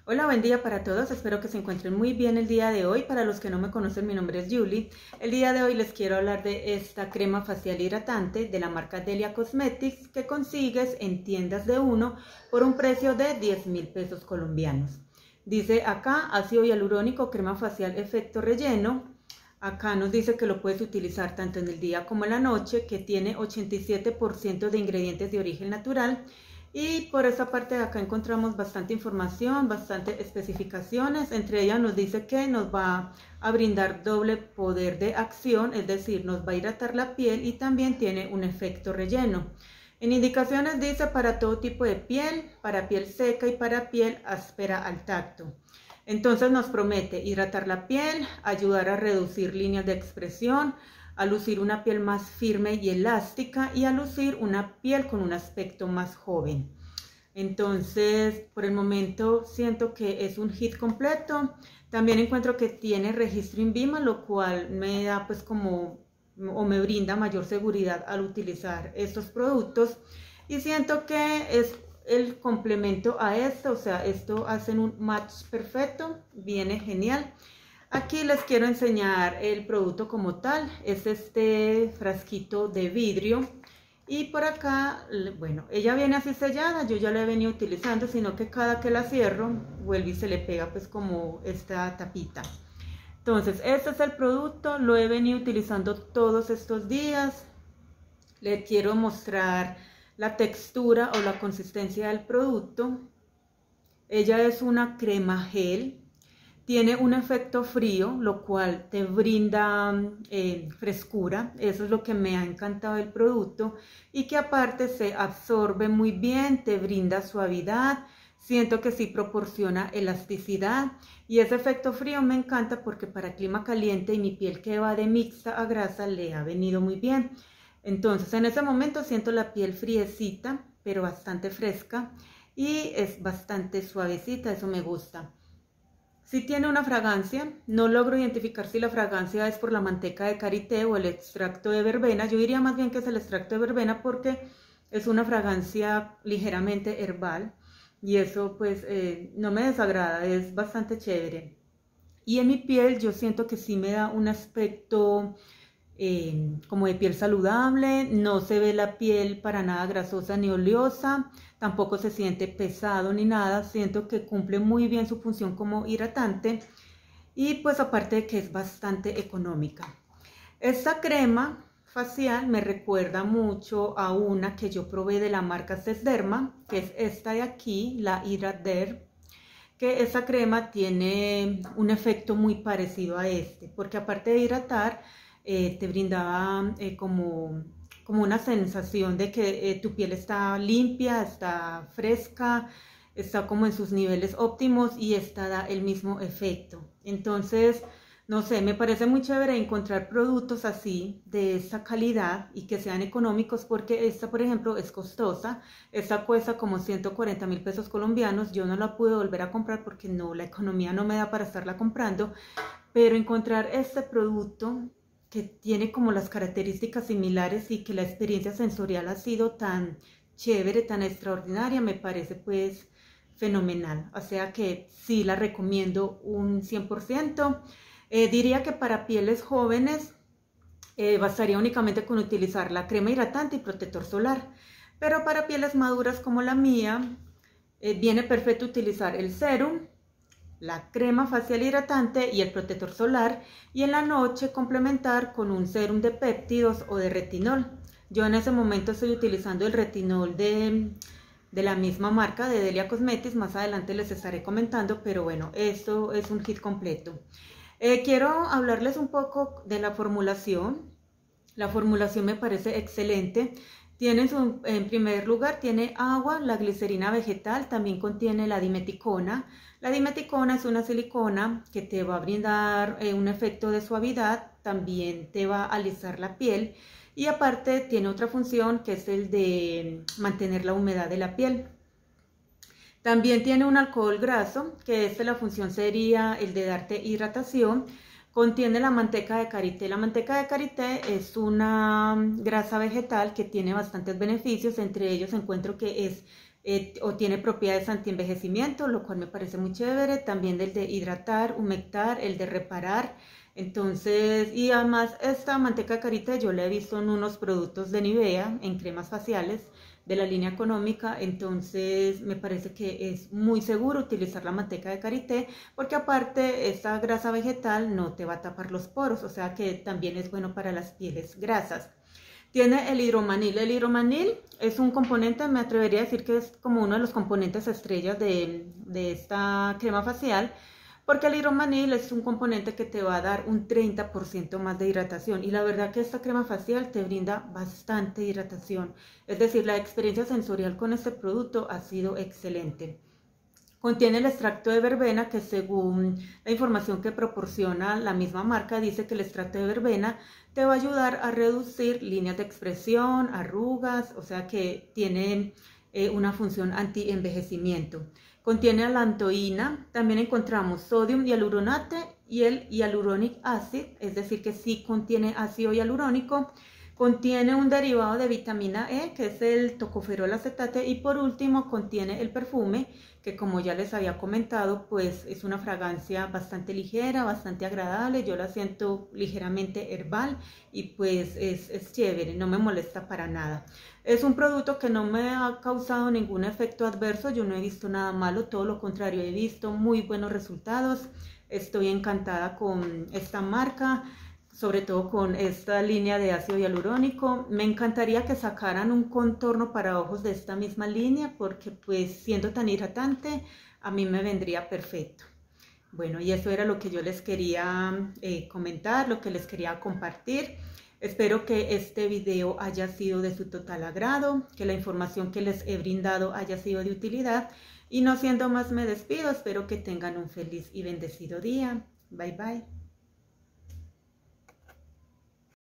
Hola, buen día para todos, espero que se encuentren muy bien el día de hoy. Para los que no me conocen, mi nombre es Julie. El día de hoy les quiero hablar de esta crema facial hidratante de la marca Delia Cosmetics que consigues en tiendas de uno por un precio de 10.000 pesos colombianos. Dice acá ácido hialurónico, crema facial efecto relleno. Acá nos dice que lo puedes utilizar tanto en el día como en la noche, que tiene 87% de ingredientes de origen natural. Y por esa parte de acá encontramos bastante información, bastante especificaciones. Entre ellas nos dice que nos va a brindar doble poder de acción, es decir, nos va a hidratar la piel y también tiene un efecto relleno. En indicaciones dice para todo tipo de piel, para piel seca y para piel áspera al tacto. Entonces nos promete hidratar la piel, ayudar a reducir líneas de expresión, a lucir una piel más firme y elástica y a lucir una piel con un aspecto más joven. Entonces, por el momento siento que es un hit completo. También encuentro que tiene registro INVIMA, lo cual me da pues como o me brinda mayor seguridad al utilizar estos productos y siento que es el complemento a esto, o sea, esto hacen un match perfecto, viene genial. Aquí les quiero enseñar el producto como tal, es este frasquito de vidrio y por acá, bueno, ella viene así sellada, yo ya la he venido utilizando, sino que cada que la cierro vuelve y se le pega pues como esta tapita. Entonces, este es el producto, lo he venido utilizando todos estos días. Les quiero mostrar la textura o la consistencia del producto. Ella es una crema gel. Tiene un efecto frío, lo cual te brinda frescura. Eso es lo que me ha encantado del producto. Y que aparte se absorbe muy bien, te brinda suavidad. Siento que sí proporciona elasticidad. Y ese efecto frío me encanta porque para clima caliente y mi piel que va de mixta a grasa le ha venido muy bien. Entonces en ese momento siento la piel friecita, pero bastante fresca. Y es bastante suavecita, eso me gusta. Sí tiene una fragancia, no logro identificar si la fragancia es por la manteca de karité o el extracto de verbena. Yo diría más bien que es el extracto de verbena porque es una fragancia ligeramente herbal y eso pues no me desagrada, es bastante chévere. Y en mi piel yo siento que sí me da un aspecto como de piel saludable, no se ve la piel para nada grasosa ni oleosa, tampoco se siente pesado ni nada, siento que cumple muy bien su función como hidratante y pues aparte de que es bastante económica. Esta crema facial me recuerda mucho a una que yo probé de la marca Sesderma, que es esta de aquí, la Hydrader, que esa crema tiene un efecto muy parecido a este, porque aparte de hidratar, te brindaba como una sensación de que tu piel está limpia, está fresca, está como en sus niveles óptimos y esta da el mismo efecto. Entonces, no sé, me parece muy chévere encontrar productos así, de esta calidad y que sean económicos porque esta, por ejemplo, es costosa. Esta cuesta como 140.000 pesos colombianos. Yo no la pude volver a comprar porque no, la economía no me da para estarla comprando. Pero encontrar este producto que tiene como las características similares y que la experiencia sensorial ha sido tan chévere, tan extraordinaria, me parece pues fenomenal. O sea que sí la recomiendo un 100%. Diría que para pieles jóvenes bastaría únicamente con utilizar la crema hidratante y protector solar, pero para pieles maduras como la mía, viene perfecto utilizar el sérum, la crema facial hidratante y el protector solar y en la noche complementar con un sérum de péptidos o de retinol. Yo en ese momento estoy utilizando el retinol de la misma marca de Delia Cosmetics, más adelante les estaré comentando, pero bueno, esto es un kit completo. Quiero hablarles un poco de la formulación. La formulación me parece excelente. En primer lugar, tiene agua, la glicerina vegetal, también contiene la dimeticona. La dimeticona es una silicona que te va a brindar un efecto de suavidad, también te va a alisar la piel y aparte tiene otra función que es el de mantener la humedad de la piel. También tiene un alcohol graso, que la función sería el de darte hidratación. Contiene la manteca de karité. La manteca de karité es una grasa vegetal que tiene bastantes beneficios. Entre ellos encuentro que es o tiene propiedades anti-envejecimiento, lo cual me parece muy chévere. También el de hidratar, humectar, el de reparar. Entonces, y además esta manteca de karité yo la he visto en unos productos de Nivea, en cremas faciales de la línea económica, entonces me parece que es muy seguro utilizar la manteca de karité, porque aparte esta grasa vegetal no te va a tapar los poros, o sea que también es bueno para las pieles grasas. Tiene el hidromanil. El hidromanil es un componente, me atrevería a decir que es como uno de los componentes estrellas de esta crema facial, porque el hidromanil es un componente que te va a dar un 30% más de hidratación, y la verdad que esta crema facial te brinda bastante hidratación, es decir, la experiencia sensorial con este producto ha sido excelente. Contiene el extracto de verbena, que según la información que proporciona la misma marca, dice que el extracto de verbena te va a ayudar a reducir líneas de expresión, arrugas, o sea que tiene una función anti-envejecimiento. Contiene alantoína, también encontramos sodio hialuronate y el hyaluronic acid, es decir que sí contiene ácido hialurónico. Contiene un derivado de vitamina E, que es el tocoferol acetate, y por último contiene el perfume, que como ya les había comentado, pues es una fragancia bastante ligera, bastante agradable. Yo la siento ligeramente herbal y pues es chévere, no me molesta para nada. Es un producto que no me ha causado ningún efecto adverso, yo no he visto nada malo, todo lo contrario, he visto muy buenos resultados. Estoy encantada con esta marca, sobre todo con esta línea de ácido hialurónico. Me encantaría que sacaran un contorno para ojos de esta misma línea, porque pues siendo tan hidratante a mí me vendría perfecto. Bueno, y eso era lo que yo les quería comentar, lo que les quería compartir. Espero que este video haya sido de su total agrado, que la información que les he brindado haya sido de utilidad, y no siendo más me despido. Espero que tengan un feliz y bendecido día. Bye bye.